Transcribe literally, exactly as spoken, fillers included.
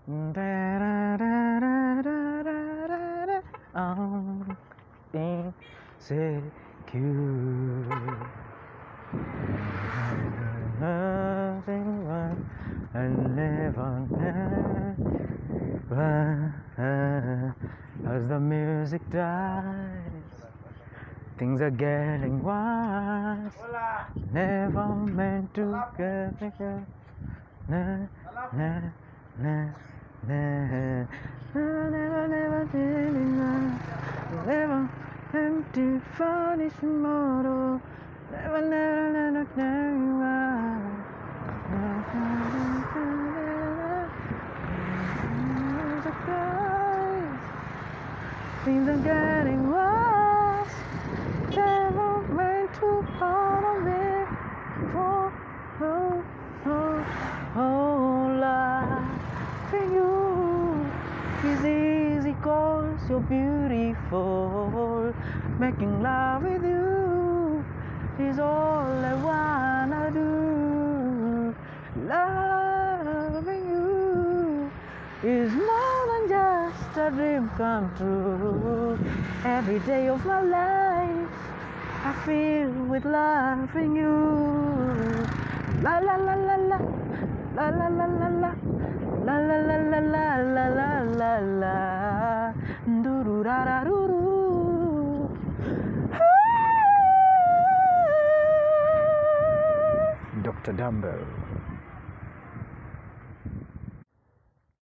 I'm insecure. Nothing wrong, I never know. As the music dies, things are getting worse. Never meant to get bigger. Nah, nah, nah, nah. Never, never did enough. Never meant to finish tomorrow. Never, never, never, never. Things are getting worse. Never meant to follow me. For oh, oh, oh, loving you is easy 'cause you're beautiful. Making love with you is all I wanna do. Loving you is more than just a dream come true. Every day of my life I feel with loving you. La la la la la, la la la la la, la la la la la la la la la, doo ra ra doo doo. Doctor Dumbo.